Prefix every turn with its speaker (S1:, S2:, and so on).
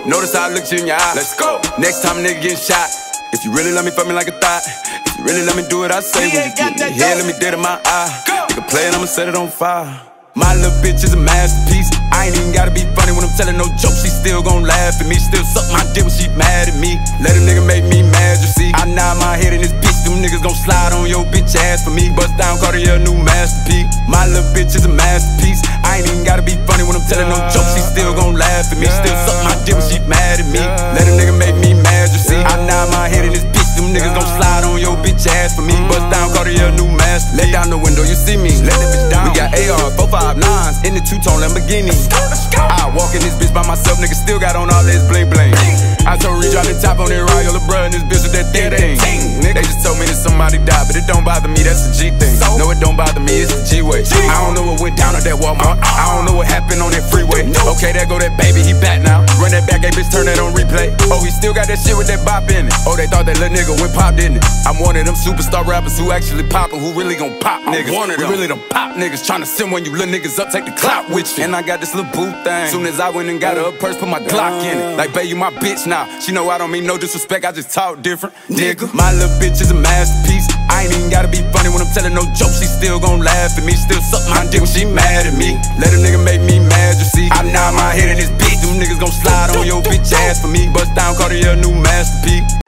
S1: Notice how I looked you in your eye. Let's go. Next time a nigga getting shot. If you really love me, fuck me like a thot. If you really let me do what I say, when you get me here, let me dead in my eye. Nigga play it, I'ma set it on fire. My little bitch is a masterpiece. I ain't even gotta be funny when I'm telling no jokes. She still gon' laugh at me. Still suck my dick when she mad at me. Let a nigga make me mad, you see. I nod my head in this bitch. Them niggas gon' slide on your bitch ass for me. Bust down Cartier, new masterpiece. My little bitch is a masterpiece. I ain't even gotta be funny when I'm telling no jokes. She still gon' laugh at me. Still suck my dick when she mad at me. Let a nigga make me mad, you see. I nod my head in this bitch. Them niggas gon' slide on your bitch ass for me. Bust down Cartier, new masterpiece. Let down the window, you see me. Let that bitch down. We got AR, 459s in the two-tone Lamborghini. I walk in this bitch by myself, nigga still got on all this bling bling. I told Reach, drop the top on that Royal bruh and this bitch with that thing. They just told me that somebody died, but it don't bother me, that's the G thing. No, it don't bother me, it's the G-way. I don't know what went down at that Walmart. I don't know what happened on that freeway. Okay, there go that baby, he back now. Run that back, hey bitch, turn that on replay. Oh, he still got that shit with that bop in it. Oh, they thought that little nigga went pop, didn't it? I'm one of them superstar rappers who actually poppin', who really gon' pop niggas. We really done pop niggas, tryna send when you little niggas up, take the clout with you. And I got this little boo thing. Soon as I went and got her a purse, put my Glock in it. Like, babe, you my bitch now. She know I don't mean no disrespect, I just talk different, nigga. My little bitch is a masterpiece. I ain't even gotta be funny when I'm telling no jokes. She still gon' laugh at me. Still suck my dick when she mad at me. Let a nigga make me mad, you see. I nod my head in this bitch. Them niggas gon' slide on your bitch ass for me. Bust down Cartier, new masterpiece.